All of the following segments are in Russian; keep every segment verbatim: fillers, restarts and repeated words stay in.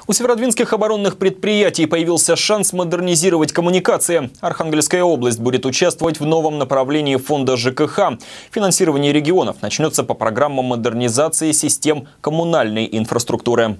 У северодвинских оборонных предприятий появился шанс модернизировать коммуникации. Архангельская область будет участвовать в новом направлении фонда ЖКХ. Финансирование регионов начнется по программам модернизации систем коммунальной инфраструктуры.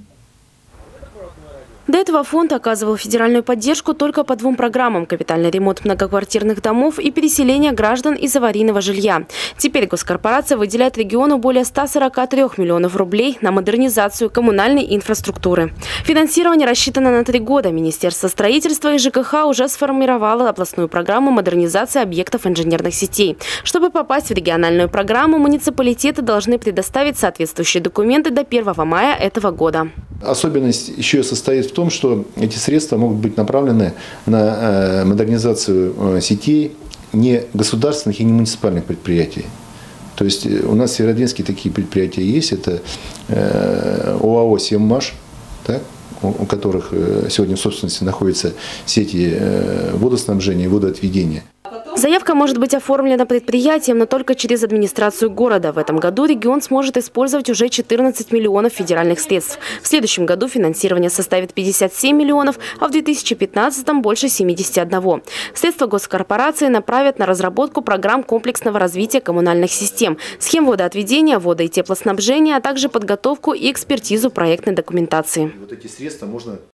До этого фонд оказывал федеральную поддержку только по двум программам – капитальный ремонт многоквартирных домов и переселение граждан из аварийного жилья. Теперь госкорпорация выделяет региону более ста сорока трёх миллионов рублей на модернизацию коммунальной инфраструктуры. Финансирование рассчитано на три года. Министерство строительства и ЖКХ уже сформировало областную программу модернизации объектов инженерных сетей. Чтобы попасть в региональную программу, муниципалитеты должны предоставить соответствующие документы до первого мая этого года. Особенность еще состоит в том, что эти средства могут быть направлены на модернизацию сетей не государственных и не муниципальных предприятий. То есть у нас в Северодвинске такие предприятия есть. Это ОАО «Севмаш», да, у которых сегодня в собственности находятся сети водоснабжения и водоотведения. Заявка может быть оформлена предприятием, но только через администрацию города. В этом году регион сможет использовать уже четырнадцать миллионов федеральных средств. В следующем году финансирование составит пятьдесят семь миллионов, а в две тысячи пятнадцатом – больше семидесяти одного. Средства госкорпорации направят на разработку программ комплексного развития коммунальных систем, схем водоотведения, водо- и теплоснабжения, а также подготовку и экспертизу проектной документации. Вот эти средства можно